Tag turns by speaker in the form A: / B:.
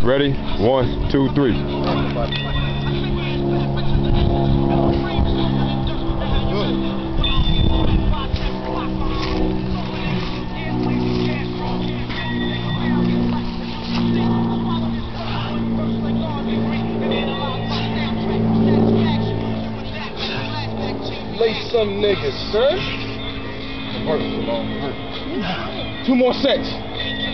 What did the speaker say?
A: Ready? 1, 2, 3.
B: Lay some niggas, son. 2 more sets.